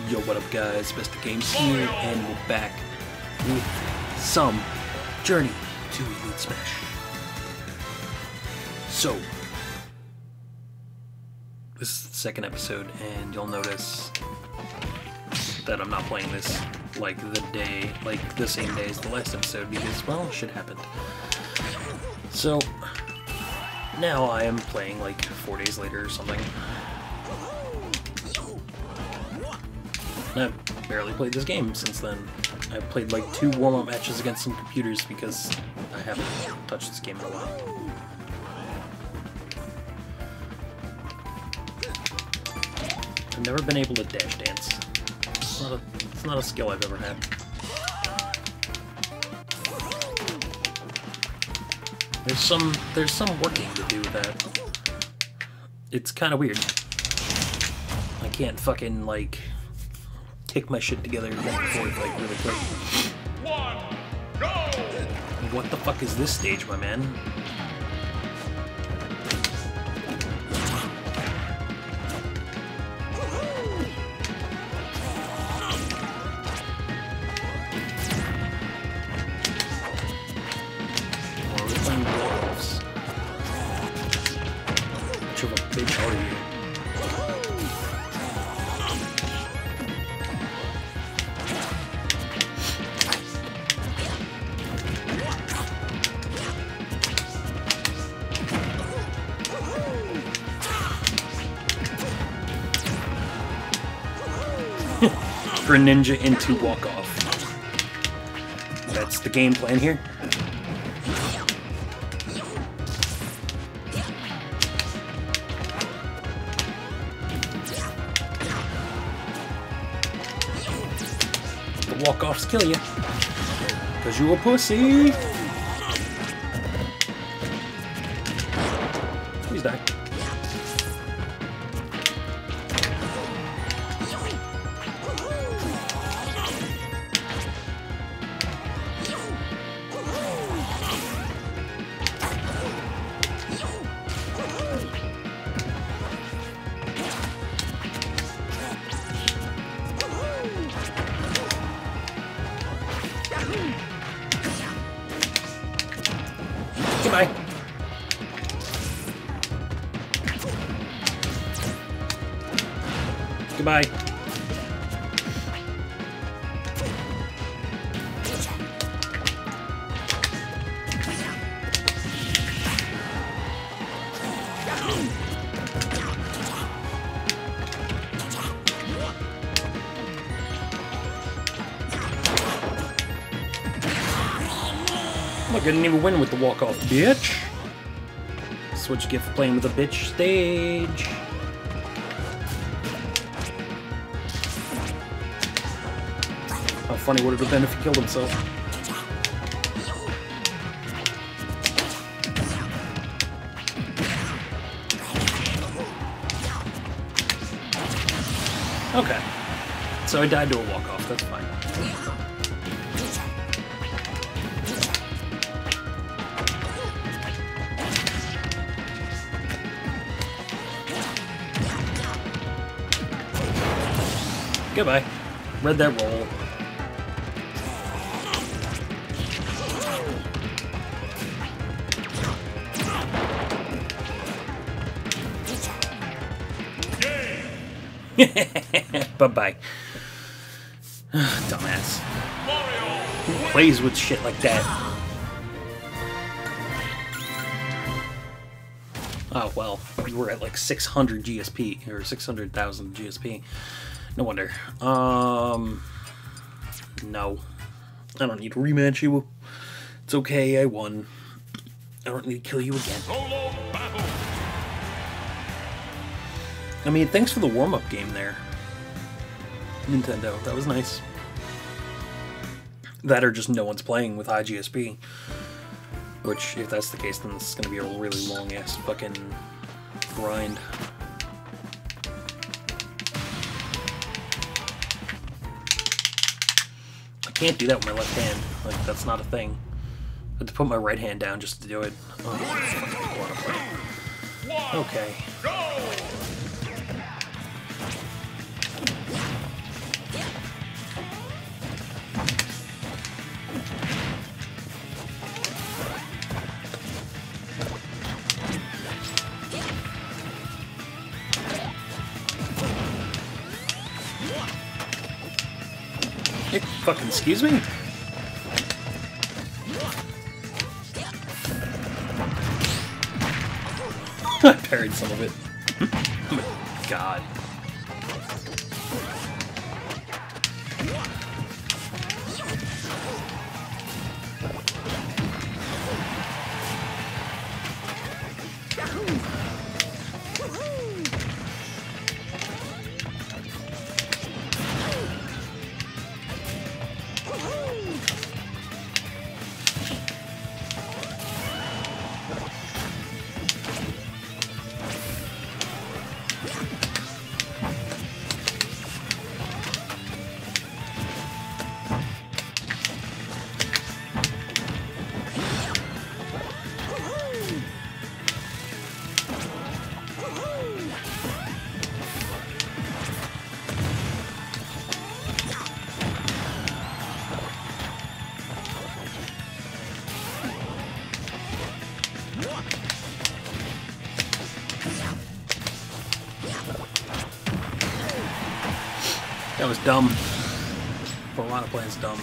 Yo, what up guys, Best of Games here, and we're back with some Journey to Elite Smash. So, this is the second episode, and you'll notice that I'm not playing this like the same day as the last episode, because, well, shit happened. So, now I am playing like 4 days later or something. I've barely played this game since then. I've played like 2 warm-up matches against some computers because I haven't touched this game in a while. I've never been able to dash dance. It's not a skill I've ever had. There's some working to do with that. It's kind of weird. I can't fucking like kick my shit together back and forth like really quick. One, go! What the fuck is this stage, my man? Oh, we're playing playoffs. Much of a bitch are you? Greninja into walk-off. That's the game plan here. The walk-offs kill you. Cause you a pussy. Please die. Goodbye. Goodbye. I didn't even win with the walk-off, bitch. That's what you get for playing with a bitch stage. How funny would it have been if he killed himself? Okay. So I died to a walk-off, that's fine. Goodbye. Read that roll. Bye-bye. Dumbass. Who plays with shit like that? Oh, well. We were at like 600 GSP, or 600,000 GSP. No wonder. No. I don't need to rematch you. It's okay, I won. I don't need to kill you again. Solo battle. I mean, thanks for the warm-up game there, Nintendo. That was nice. That or just no one's playing with high GSP. Which, if that's the case, then this is going to be a really long-ass fucking grind. I can't do that with my left hand. Like, that's not a thing. I have to put my right hand down just to do it. Oh, okay. Go! Hey, fucking excuse me? I parried some of it. Oh my god. That was dumb. For a lot of players, dumb.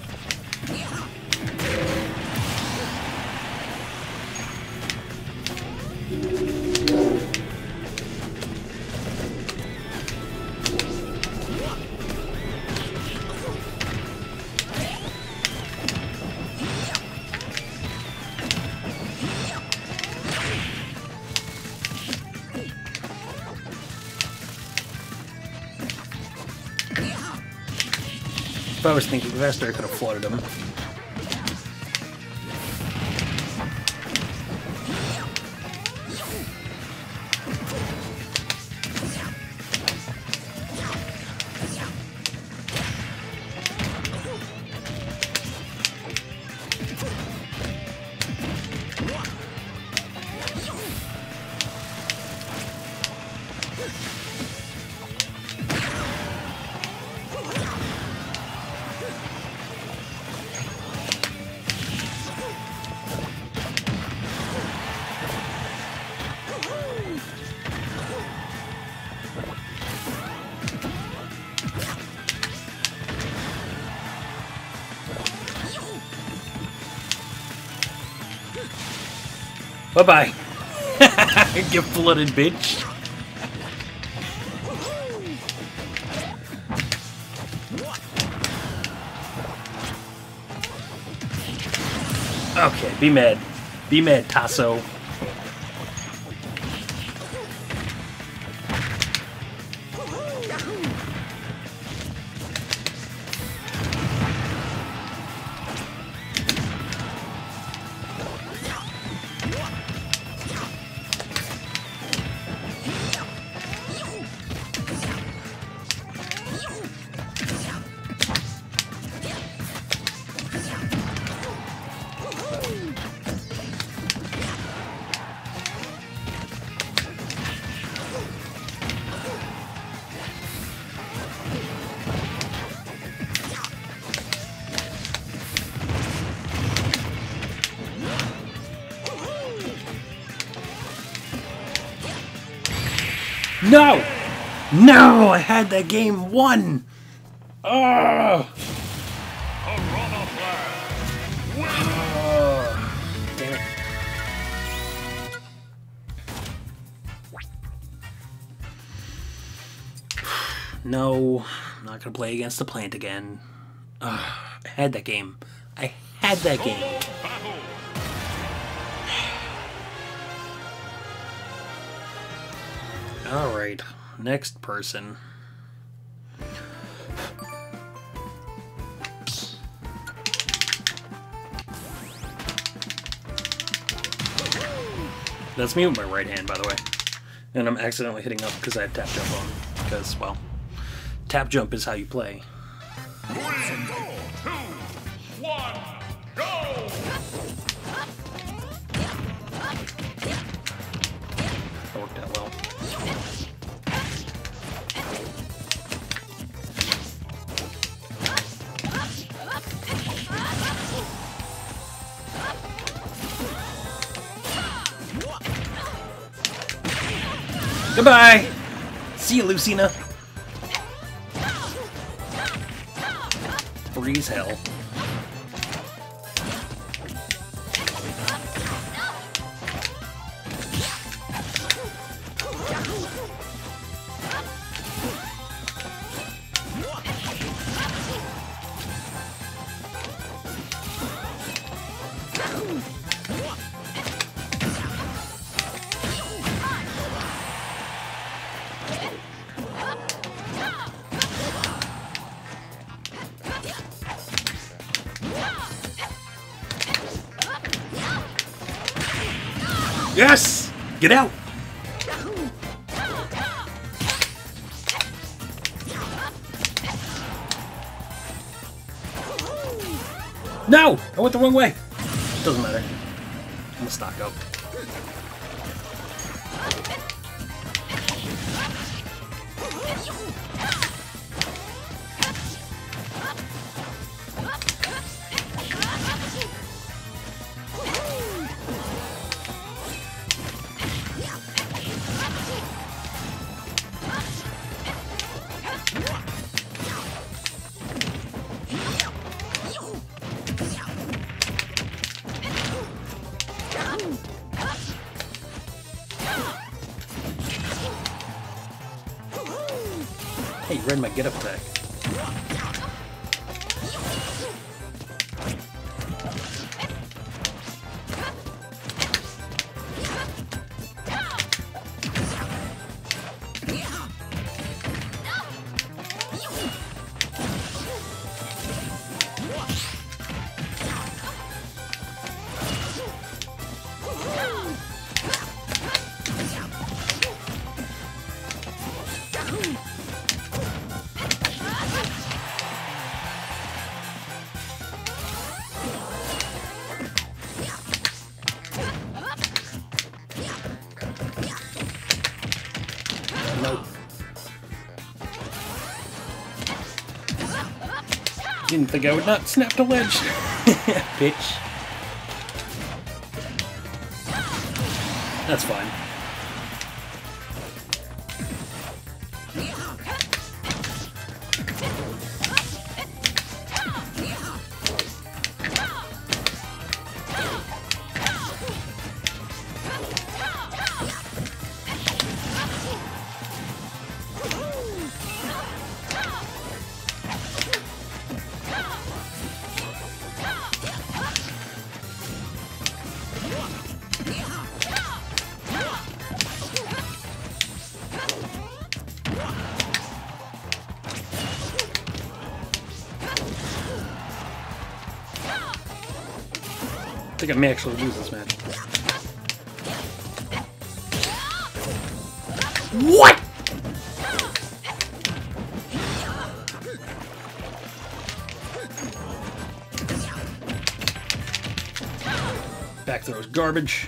If I was thinking faster, I could have flooded him. Bye-bye. Get flooded, bitch. Okay, be mad. Be mad, Tasso. No! No! I had that game won! Oh! Piranha Plant. Win. Oh, damn it. No, I'm not gonna play against the plant again. I had that game. I had that game. Battle. Alright, next person. That's me with my right hand, by the way. And I'm accidentally hitting up because I have tap jump on. Because, well, tap jump is how you play. 3, 2, 1, go! That worked out well. Goodbye! See you, Lucina. freeze hell. Yes! Get out! No! I went the wrong way. Doesn't matter. I'm gonna stock up. Hey, you read my get up attack. Nope. Didn't think I would not snap the ledge. Bitch. That's fine. I think I may actually lose this match. What? Back throws garbage.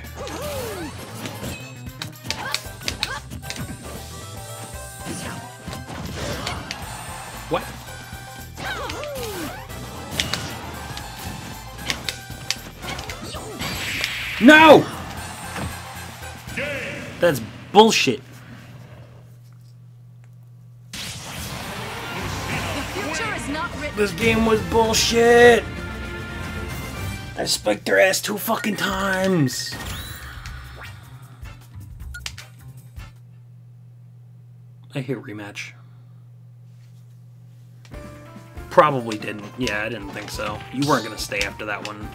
What? No! That's bullshit. The future is not written. This game was bullshit. I spiked their ass 2 fucking times. I hit rematch. Probably didn't. Yeah, I didn't think so. You weren't gonna stay after that one.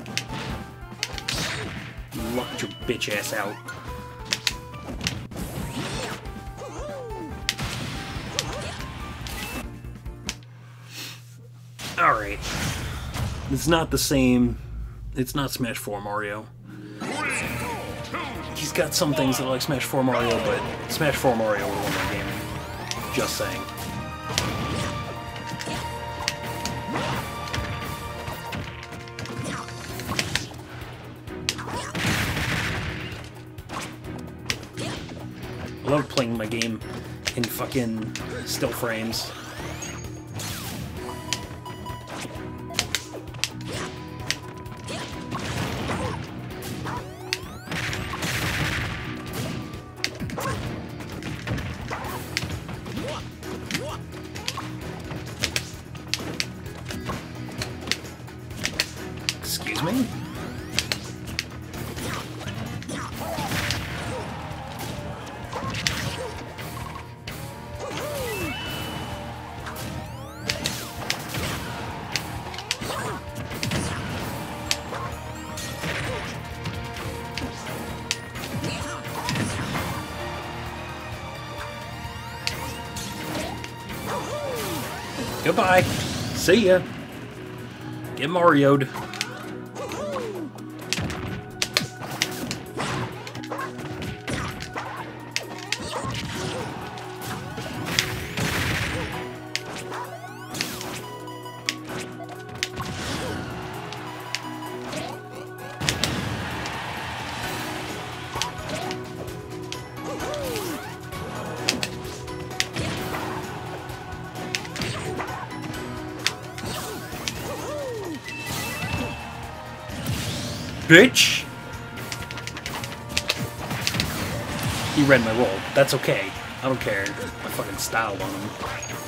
You locked your bitch ass out. Alright. It's not the same. It's not Smash 4 Mario. He's got some things that are like Smash 4 Mario, but Smash 4 Mario would win that game. Just saying. I love playing my game in fucking still frames. Excuse me? Goodbye. See ya. Get Mario'd. Bitch! He read my roll. That's okay. I don't care. I fucking styled on him.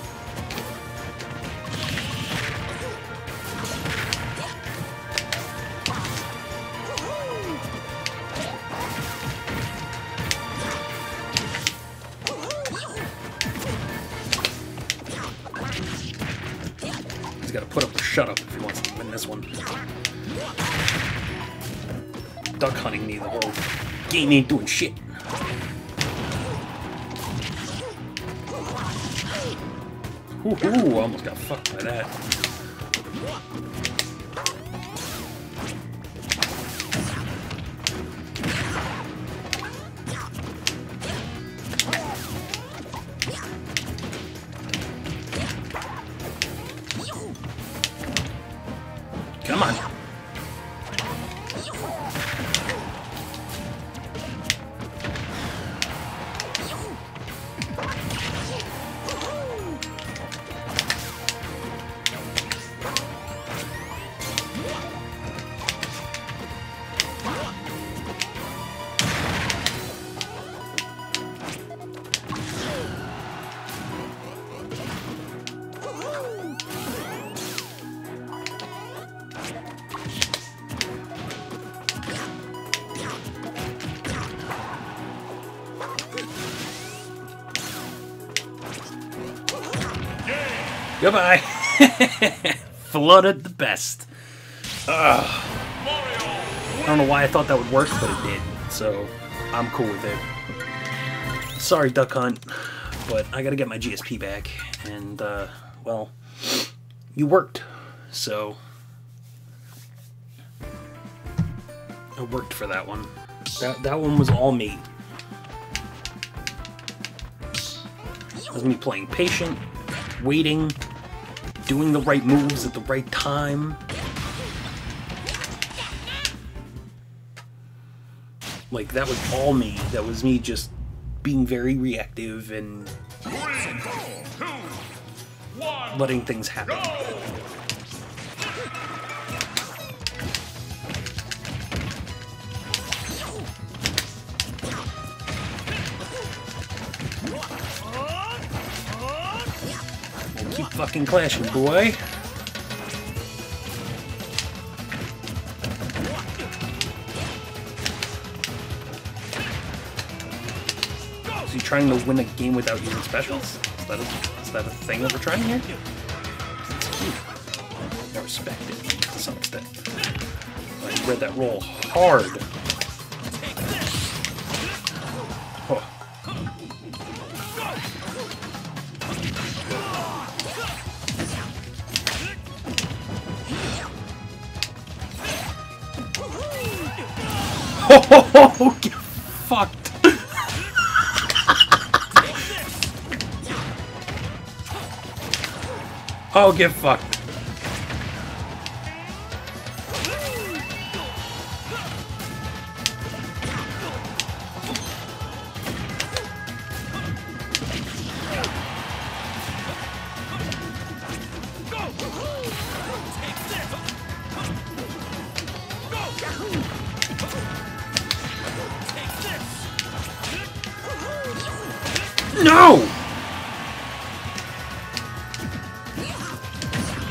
He's gotta put up or shut up if he wants to win this one. Duck hunting me the whole game ain't doing shit. Ooh, almost got fucked by that. Come on. Goodbye. Flooded the best. Ugh. I don't know why I thought that would work, but it did. So I'm cool with it. Sorry, Duck Hunt, but I gotta get my GSP back. And, well, you worked. So I worked for that one. That one was all me. It was me playing patient, waiting, doing the right moves at the right time. Like, that was all me. That was me just being very reactive and 3, 2, 1, letting things happen. go! Keep fucking clashing, boy. Is he trying to win a game without using specials? Is that a thing that we're trying here? It's cute. I respect it to some extent. I read that roll hard. Oh. Oh, get fucked. Oh, get fucked. No!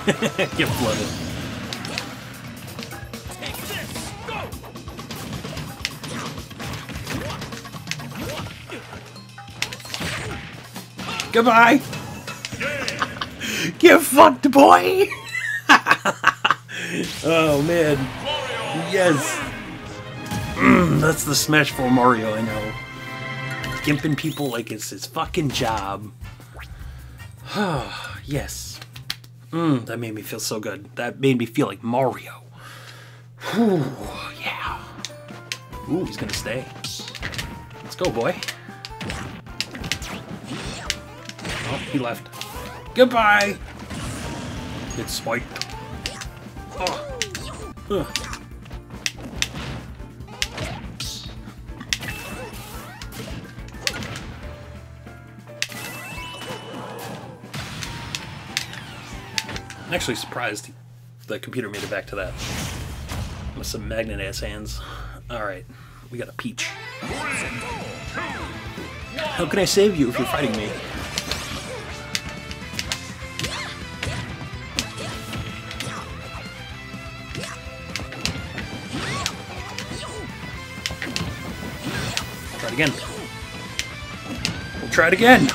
Get flooded. Goodbye! Get fucked, boy! Oh, man. Yes! That's the Smash 4 Mario, I know. Gimping people like it's his fucking job. Yes. That made me feel so good. That made me feel like Mario. Whew, yeah. Ooh, he's gonna stay. Let's go, boy. Oh, he left. Goodbye! Get spiked. Oh. Ugh. I'm actually surprised the computer made it back to that. With some magnet-ass hands. Alright, we got a Peach. How can I save you if you're fighting me? Try it again. We'll try it again!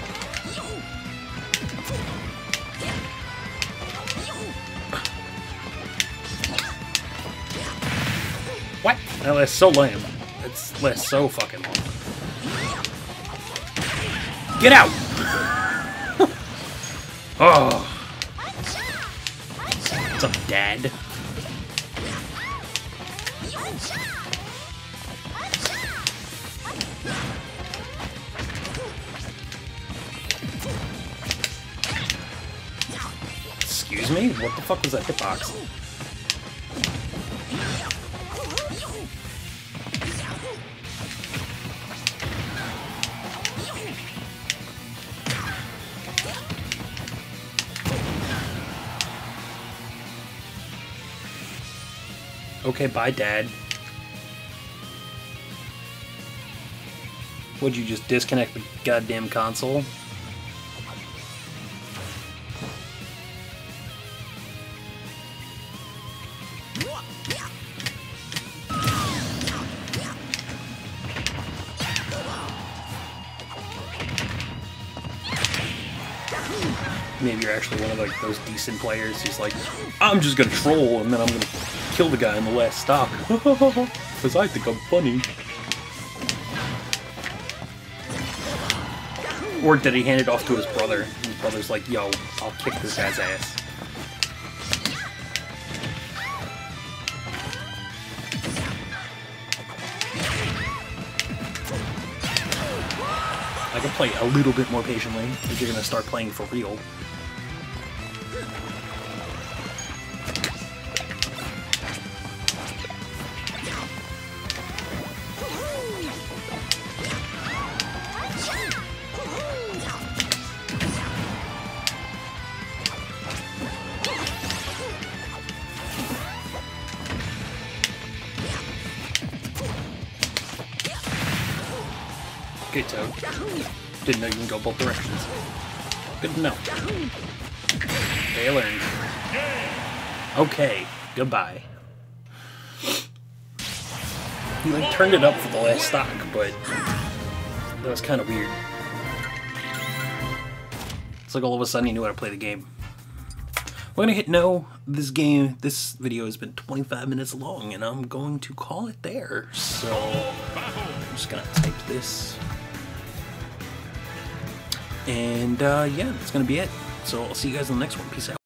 What? That lasts so lame. It lasts so fucking long. Get out! Oh. What's up, Dad? Excuse me? What the fuck was that hitbox? Okay, bye, Dad. Would you just disconnect the goddamn console? Maybe you're actually one of like those decent players who's like, I'm just gonna troll and then I'm gonna kill the guy in the last stock. Because I think I'm funny. Or did he hand it off to his brother? His brother's like, yo, I'll kick this guy's ass. I can play a little bit more patiently if you're gonna start playing for real. Good Toad. Didn't know you can go both directions. Good to know. Okay, I learned. Okay, goodbye. He like turned it up for the last stock, but that was kind of weird. It's like all of a sudden he knew how to play the game. We're gonna hit no. This video has been 25 minutes long, and I'm going to call it there. So I'm just gonna type this. And yeah, that's gonna be it. So I'll see you guys in the next one. Peace out.